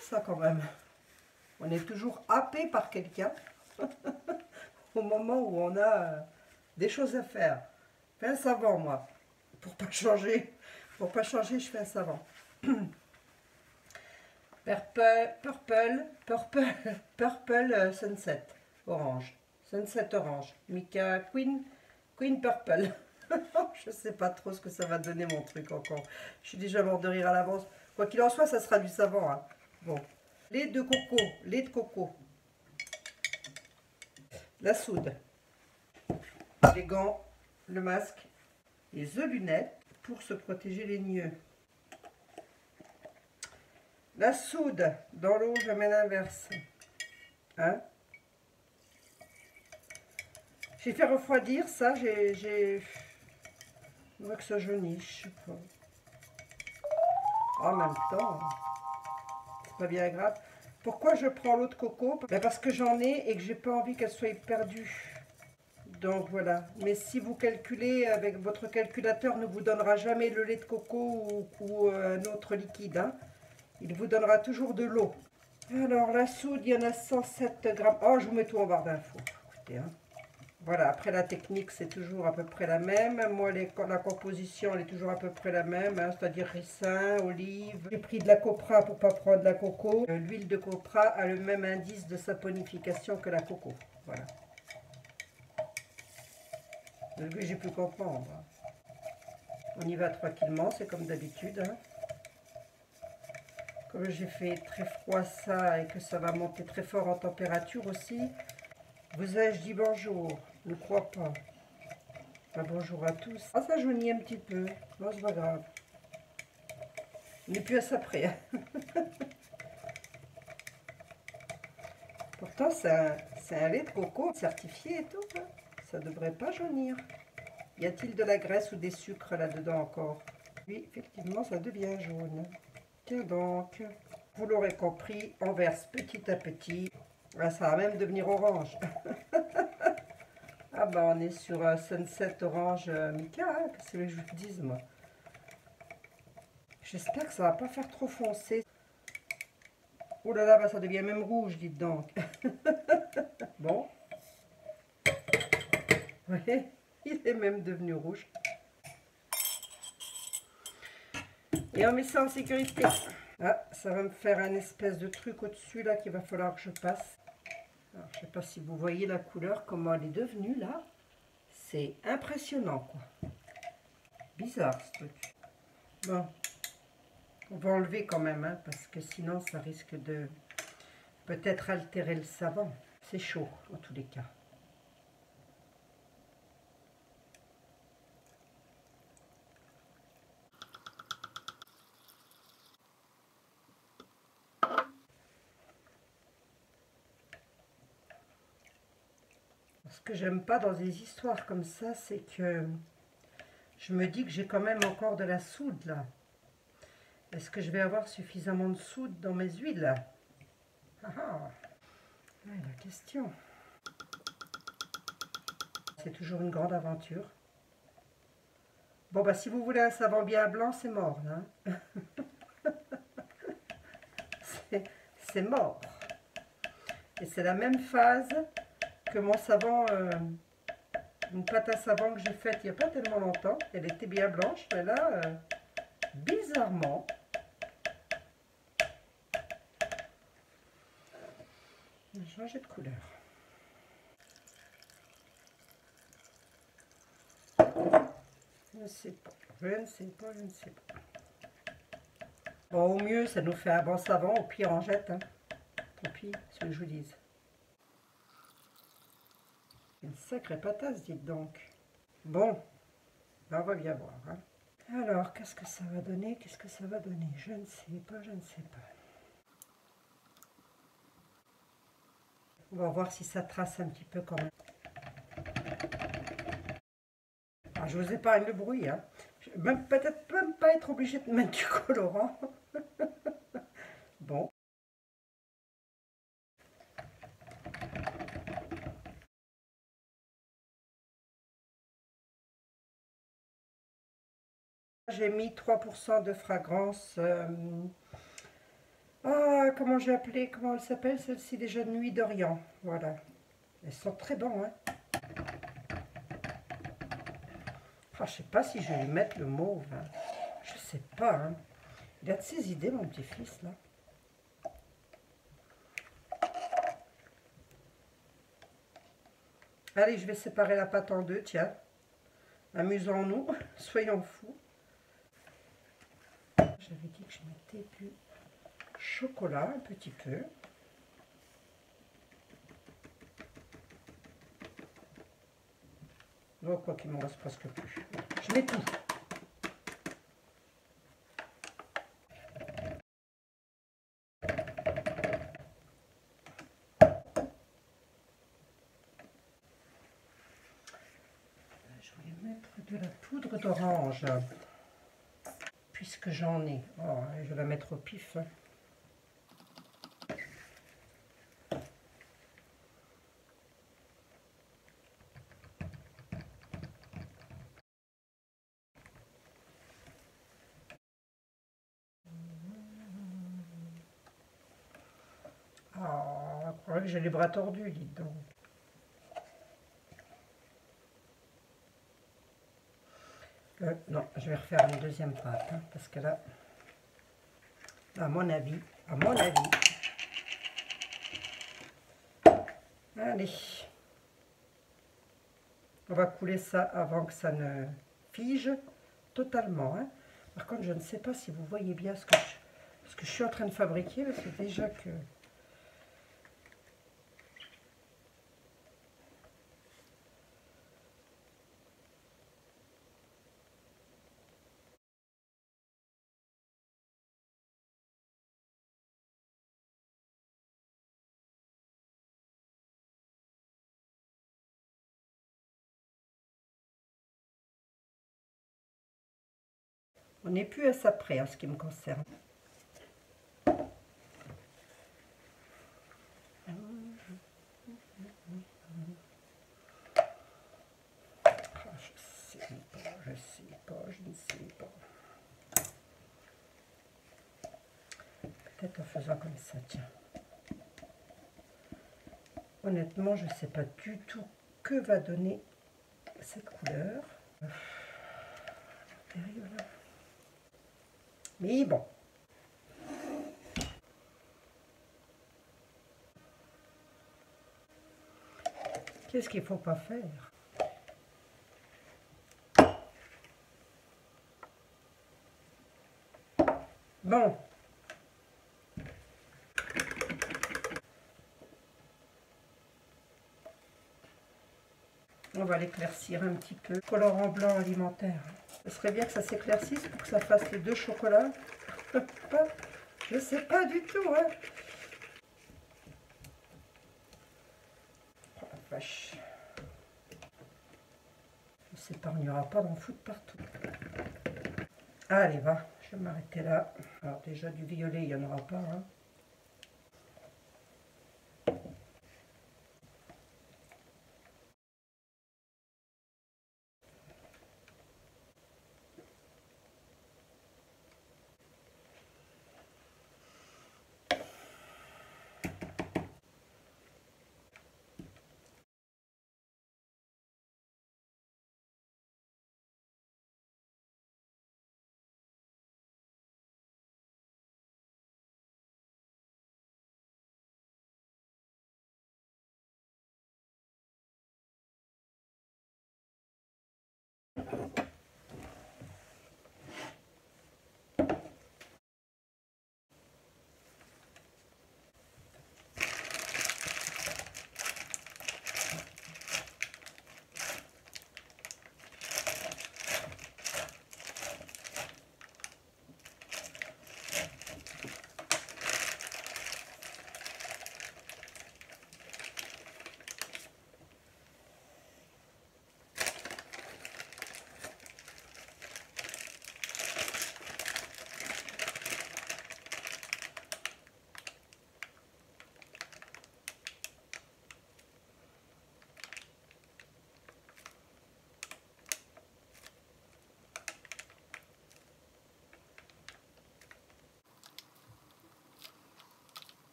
ça quand même. On est toujours happé par quelqu'un au moment où on a des choses à faire. Je fais un savon, moi. Pour pas changer, je fais un savon. Purple Sunset orange. Sunset orange. Mica Queen Purple. Je sais pas trop ce que ça va donner mon truc encore. Je suis déjà mort de rire à l'avance. Quoi qu'il en soit, ça sera du savon. Hein. Bon. Lait de coco. La soude. Les gants, le masque, les lunettes pour se protéger les yeux. La soude, dans l'eau, je mets l'inverse. Hein? J'ai fait refroidir ça, j'ai... On voit que ça jaunit, je sais pas. En même temps, c'est pas bien grave. Pourquoi je prends l'eau de coco? Ben parce que j'en ai et que j'ai pas envie qu'elle soit perdue. Donc voilà. Mais si vous calculez avec votre calculateur, ne vous donnera jamais le lait de coco ou un autre liquide. Hein. Il vous donnera toujours de l'eau. Alors la soude, il y en a 107 grammes. Oh, je vous mets tout en barre d'infos. Écoutez, hein. Voilà, après la technique, c'est toujours à peu près la même. Moi, la composition, elle est toujours à peu près la même, hein, c'est-à-dire ricin, olive. J'ai pris de la copra pour ne pas prendre de la coco. L'huile de copra a le même indice de saponification que la coco. Voilà. Depuis, j'ai pu comprendre. On y va tranquillement, c'est comme d'habitude. Hein. Comme j'ai fait très froid ça et que ça va monter très fort en température aussi, vous ai-je dit bonjour? Ne crois pas. Ah, bonjour à tous. Ah, ça jaunit un petit peu. Non, c'est pas grave. On n'est plus à ça près. Hein. Pourtant, c'est un lait de coco certifié et tout. Hein. Ça ne devrait pas jaunir. Y a-t-il de la graisse ou des sucres là-dedans encore? Oui, effectivement, ça devient jaune. Tiens donc, vous l'aurez compris, on verse petit à petit. Ah, ça va même devenir orange. Ah bah on est sur un Sunset Orange Mica, hein, qu'est-ce que je vous dise moi. J'espère que ça va pas faire trop foncé. Oh là là, bah ça devient même rouge, dites donc. Bon. Oui, il est même devenu rouge. Et on met ça en sécurité. Ah, ça va me faire un espèce de truc au-dessus là qu'il va falloir que je passe. Alors, je sais pas si vous voyez la couleur, comment elle est devenue là. C'est impressionnant quoi. Bizarre ce truc. Bon, on va enlever quand même, hein, parce que sinon ça risque de peut-être altérer le savon. C'est chaud en tous les cas. Ce que j'aime pas dans des histoires comme ça, c'est que je me dis que j'ai quand même encore de la soude là. Est-ce que je vais avoir suffisamment de soude dans mes huiles? Ah ah, ouais, la question. C'est toujours une grande aventure. Bon bah si vous voulez un savon bien blanc, c'est mort là. Hein. C'est mort. Et c'est la même phase que mon savon, une pâte à savon que j'ai faite il n'y a pas tellement longtemps. Elle était bien blanche, mais là, bizarrement, elle a changé de couleur. Je ne sais pas, je ne sais pas, je ne sais pas. Bon, au mieux, ça nous fait un bon savon, au pire, on jette. Hein. Tant pis, ce que je vous dise. Une sacrée patasse, dites donc. Bon, ben on va bien voir. Hein. Alors, qu'est-ce que ça va donner? Qu'est-ce que ça va donner? Je ne sais pas, je ne sais pas. On va voir si ça trace un petit peu quand même. Alors, je vous épargne le bruit. Hein. Peut-être même pas être obligé de mettre du colorant. Bon. J'ai mis 3% de fragrance Ah, comment j'ai appelé, comment elle s'appelle celle-ci déjà? Nuit d'Orient. Voilà. Elles sont très bonnes, hein. Ah, je sais pas si je vais lui mettre le mauve, hein. Je sais pas, hein. Il a de ses idées, mon petit-fils, là. Allez, je vais séparer la pâte en deux, tiens. Amusons-nous, soyons fous. J'avais dit que je mettais du chocolat, un petit peu. Donc, quoi qu'il m'en reste presque plus. Je mets tout. Je vais mettre de la poudre d'orange, puisque j'en ai. Oh, je vais la mettre au pif. Ah, on croirait que j'ai les bras tordus, dites donc. Non, je vais refaire une deuxième pâte, hein, parce que là, à mon avis, allez, on va couler ça avant que ça ne fige totalement, hein. Par contre, je ne sais pas si vous voyez bien ce que je suis en train de fabriquer, parce que déjà que... On n'est plus à ça près en ce qui me concerne. Ah, je sais pas, je ne sais pas. Peut-être en faisant comme ça, tiens. Honnêtement, je ne sais pas du tout que va donner cette couleur. Mais bon. Qu'est-ce qu'il ne faut pas faire? Bon. On va l'éclaircir un petit peu. Colorant blanc alimentaire. Ce serait bien que ça s'éclaircisse pour que ça fasse les deux chocolats. Je sais pas du tout, hein. Oh la vache. On ne s'épargnera pas d'en foutre partout. Allez, va, je vais m'arrêter là. Alors déjà du violet, il n'y en aura pas, hein.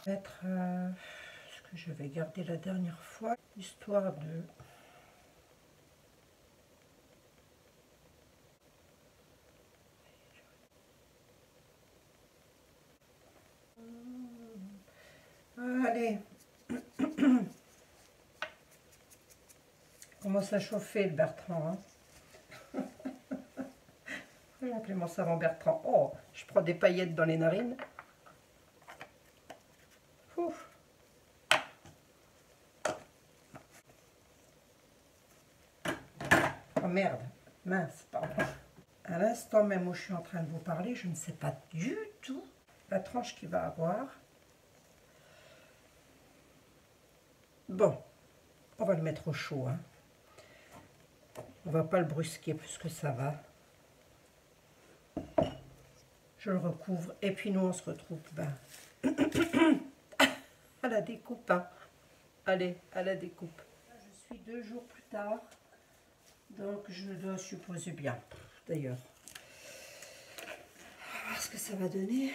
Mettre ce que je vais garder la dernière fois, histoire de... Allez, commence à chauffer le Bertrand. Hein. J'ai appelé mon savon Bertrand. Oh, je prends des paillettes dans les narines. Ouf. Oh merde, mince, pardon. À l'instant même où je suis en train de vous parler, je ne sais pas du tout la tranche qu'il va avoir. Bon, on va le mettre au chaud. Hein. On va pas le brusquer plus que ça va. Je le recouvre et puis nous on se retrouve à la découpe. Hein. Allez, à la découpe. Je suis 2 jours plus tard, donc je dois supposer bien. D'ailleurs, on va voir ce que ça va donner.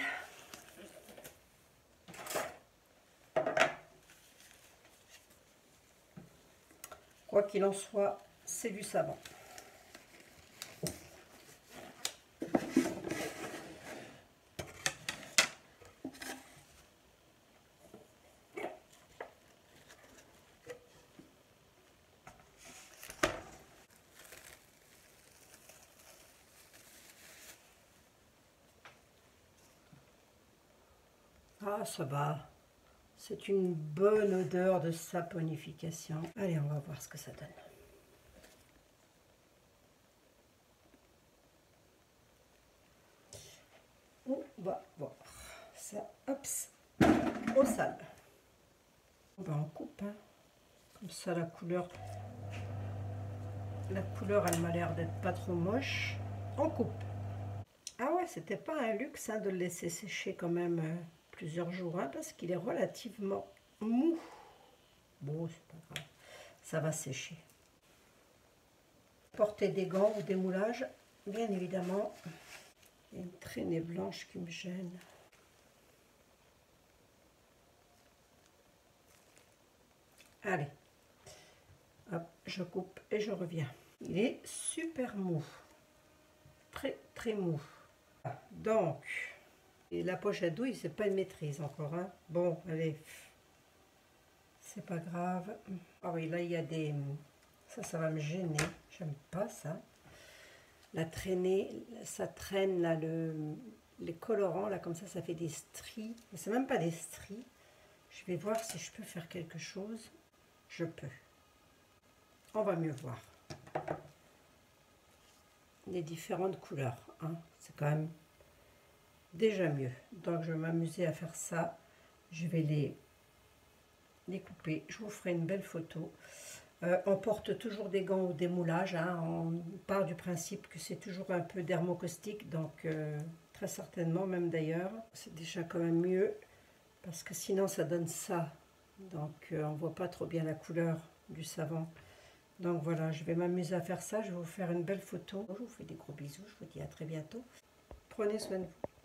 Quoi qu'il en soit, c'est du savon. Ah, ça va. C'est une bonne odeur de saponification. Allez, on va voir ce que ça donne. On va voir ça, hop, au sale. On coupe, hein. Comme ça la couleur, elle m'a l'air d'être pas trop moche. On coupe. Ah ouais, c'était pas un luxe hein, de le laisser sécher quand même plusieurs jours, hein, parce qu'il est relativement mou. Bon, c'est pas grave, ça va sécher. Porter des gants ou des moulages, bien évidemment. Il y a une traînée blanche qui me gêne. Allez, hop, je coupe et je reviens. Il est super mou, très très mou. Donc, et la pochette douille, c'est pas une maîtrise encore. Hein. Bon, allez, c'est pas grave. Ah oui, là il y a des... Ça va me gêner. J'aime pas ça. La traînée, ça traîne là les colorants là comme ça fait des stries. C'est même pas des stries. Je vais voir si je peux faire quelque chose. Je peux. On va mieux voir. Les différentes couleurs. Hein. C'est quand même déjà mieux. Donc je vais m'amuser à faire ça. Je vais les couper. Je vous ferai une belle photo. On porte toujours des gants ou des moulages. Hein. On part du principe que c'est toujours un peu dermocaustique. Donc très certainement, même d'ailleurs. C'est déjà quand même mieux. Parce que sinon ça donne ça. Donc on ne voit pas trop bien la couleur du savon. Donc voilà, je vais m'amuser à faire ça. Je vais vous faire une belle photo. Je vous fais des gros bisous. Je vous dis à très bientôt. Prenez soin de vous.